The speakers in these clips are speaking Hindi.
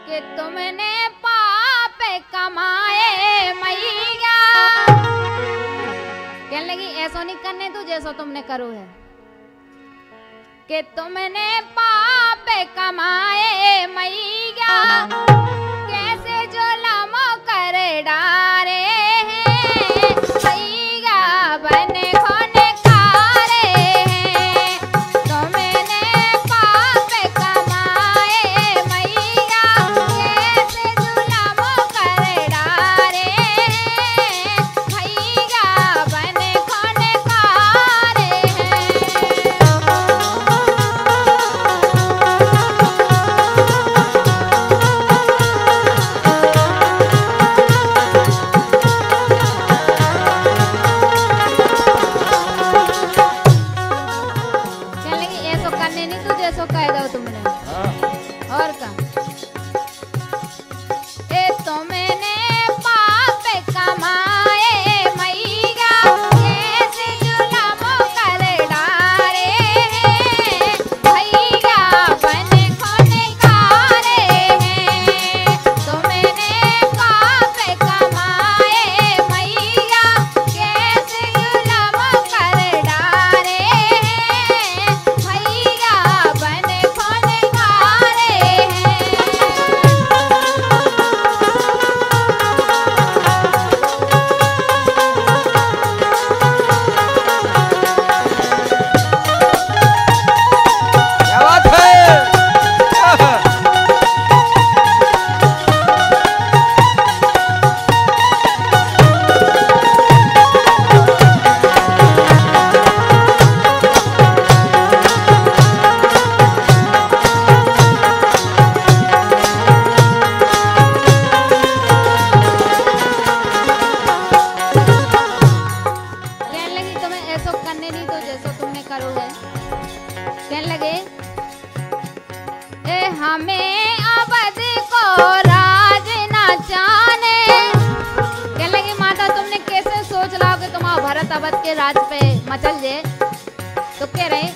कि तुमने पाप कमाए मैया। कहने लगी ऐसा नहीं करने तू जैसा तुमने करो है, कि तुमने पाप कमाए मैया, कैसे जुल्म कर डारे हैं मैया, बन खोने कारे हैं। तुमने पाप कमाए मैया, कैसे जुल्म कर डारे हैं मैया, बन खोने कारे जैसो कह दो तुमने। और का ए तुमने पाप कमाए मैया, कैसे जुल्म कर डारे हैं मैया, बन खोने कारे हैं। तुमने पाप कमाए मैया, कैसे जुल्म कर डारे हैं मैया, बन खोने कारे हैं। क्या बात है। कहने लगी तुम्हें ऐसा करने नहीं तो जैसा तुमने करो है। कहने लगे ए हमें अवध को राज न जाने। कहने लगी माता तुमने कैसे सोच लाओ कि तुम्हारा भरत अवध के राज पे मचल जाए। तो कह रहे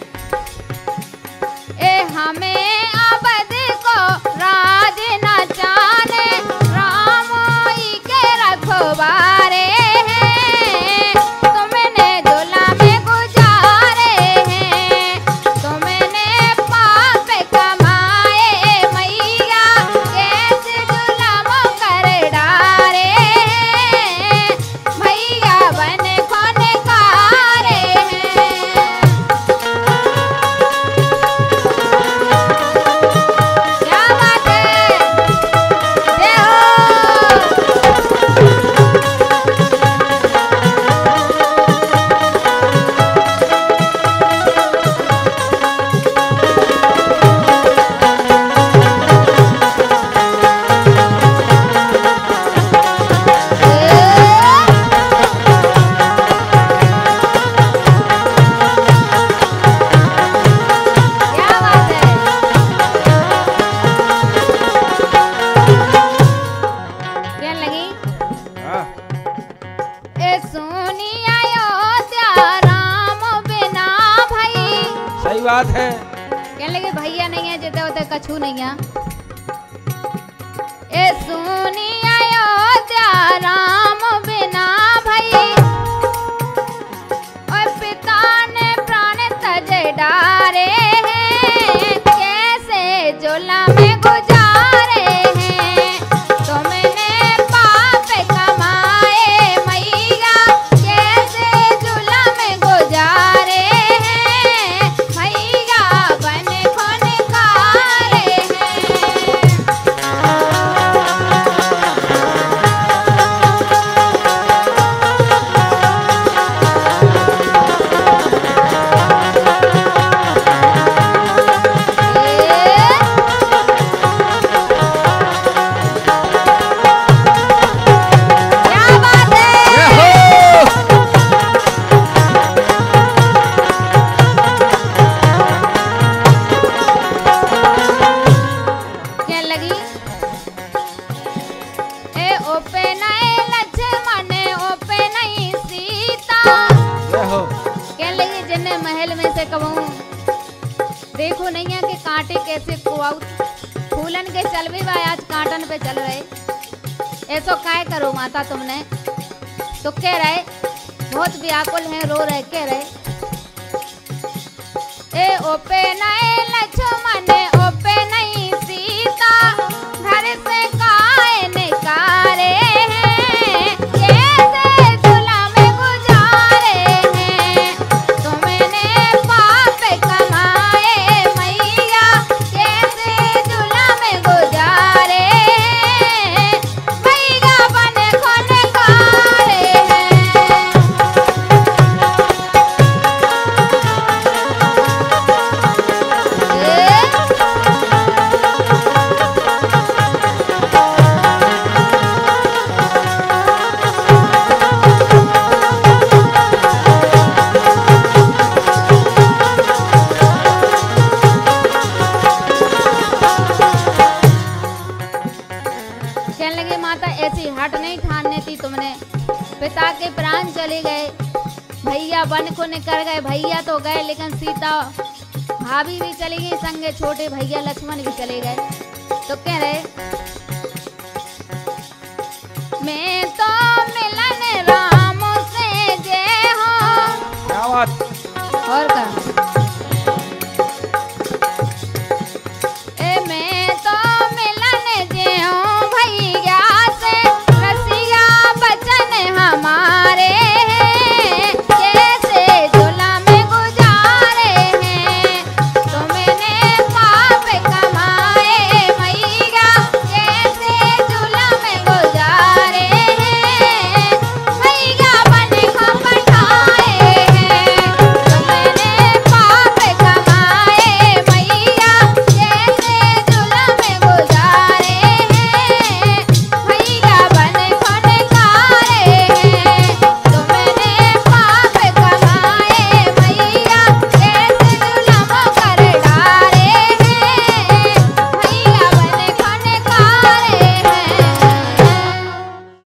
ए हमें अवध को राज न जाने, राम ही के रखवारे हैं, तुमने जुल्म गुजारे हैं। तुमने पाप कमाए मैया, कैसे जुल्म कर डारे हैं मैया, बन खोने कारे हैं। क्या बात है, जय हो। क्या बात है। कहने लगी हाँ। ए सुनी अयोध्या राम बिना भाई। सही बात है। कहने लगे भैया नहीं है जिते उते कछु नहीं है। ए सुनी अयोध्या राम बिना भाई, और पिता ने प्राण तज डारे हैं, कैसे जुल्म गुजारे हैं। तुमने पाप कमाए मैया, कैसे जुल्म गुजारे हैं मैया, बन खोने कारे हैं। क्या बात है। कहने लगी ए ओपे नहीं लक्ष्मण, ओपे नहीं सीता। जय हो। कहने लगी जिन्हें महल में से कहूँ देखो नहीं है कि कांटे कैसे कुआऊ, फूलन के चलवे आज कांटन पे चल रहे, ऐसो काय करो माता तुमने? तो कह रहे बहुत व्याकुल हैं, रो रहे, कह रहे ए ओपे नए लक्ष्मण ओपे नहीं सीता, घर से काहे निकारे हैं, कैसे दुला में गुजारे हैं, तुमने पाप कमाए मैया, कैसे दुला में गुजारे हैं, मैया बने खोनकारे हैं। कहने लगे माता ऐसी हट नहीं ठानने थी तुमने, पिता के प्राण चले गए, भैया वन को निकल गए, भैया तो गए लेकिन सीता भाभी भी चली गई, संगे छोटे भैया लक्ष्मण भी चले गए। तो कह रहे